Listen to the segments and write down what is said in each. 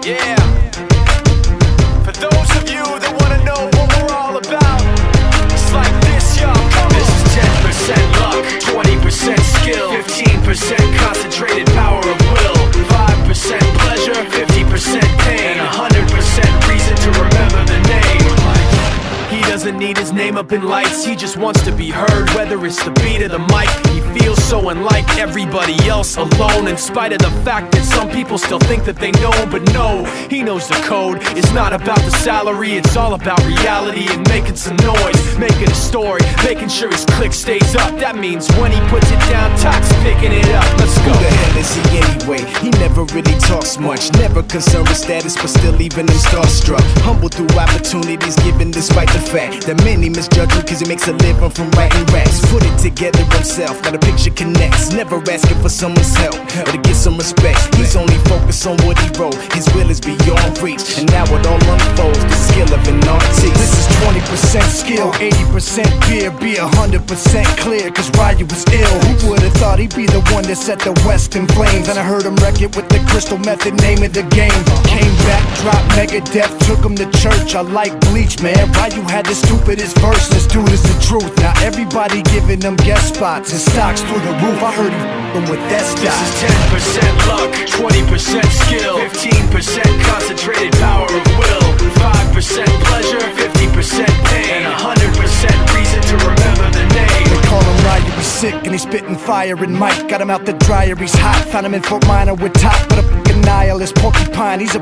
Yeah. For those of you that wanna know what we're all about, it's like this, y'all. This is 10% luck, 20% skill, 15% concentrated power of will, 5% pleasure, 50% pain, and 100% reason to remember the name. He doesn't need his name up in lights, he just wants to be heard, whether it's the beat of the mic. He feels so unlike everybody else, alone, in spite of the fact that some people still think that they know him. But no, he knows the code. It's not about the salary, it's all about reality and making some noise, making a story, making sure his click stays up. That means when he puts it down, Tox picking it up. Let's go. Who the hell is he anyway? He never really talks much, never concerned with status, but still leaving him starstruck. Humble through opportunities given despite the fact that many misjudge him cause he makes a living from writing raps. Put it together himself, now the picture connects, never asking for someone's help or to get some respect. He's only focused on what he wrote, his will is beyond reach, and now it all unfolds, the skill of an artist. This is 20% skill, 80% fear, be 100% clear, cause Ryu was ill. Who would've thought he'd be the one that set the West in flames? And I heard him wreck it with the crystal method, name of the game. Came back, dropped Megadeth, took him to church. I like Bleach, man. Ryu had the stupidest verse, this dude is the truth. Now everybody giving them guest spots and stocks through the roof. I heard him with that stock. This is 10% luck, 20% skill, 15% concentrated power of will, 5% pleasure, 50% pain, and 100% reason to remember the name. They call him Ryu, he's sick and he's spitting fire. And Mike got him out the dryer, he's hot. Found him in Fort Minor with top, but a fucking nihilist porcupine. He's a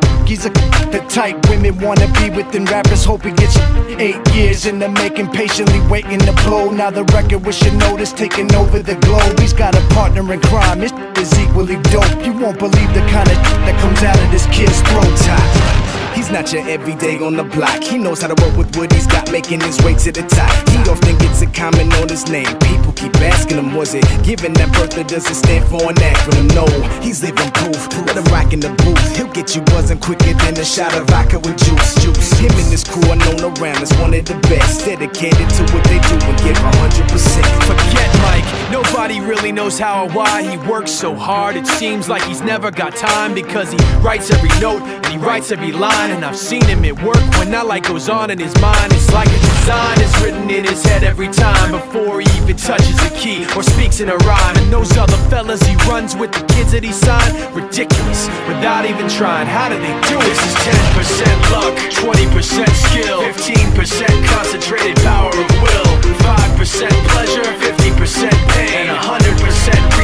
the type women wanna be with, and rappers hope he gets 8 years in the making, patiently waiting to blow. Now the record with your notice taking over the globe. He's got a partner in crime, his is equally dope. You won't believe the kind of that comes out of this kid's throat. He's not your everyday on the block. He knows how to work with what he's got, making his way to the top. He often gets a comment on his name. People keep asking him, was it given that birth or does it stand for an acronym? No, he's living proof. Let him rock in the booth. He'll get you buzzing quicker than a shot of vodka with juice. Him and his crew are known around as one of the best, dedicated to what they do and give 100%. Forget Mike, nobody really knows how or why he works so hard. It seems like he's never got time, because he writes every note and he writes every line. And I've seen him at work when that light goes on in his mind. It's like a design is written in his head every time, before he even touches a key or speaks in a rhyme. And those other fellas he runs with, the kids that he signed, ridiculous, without even trying. How do they do it? This is 10% luck, 20% skill, 15% concentrated power of will, 5% pleasure, 50% pain, and 100%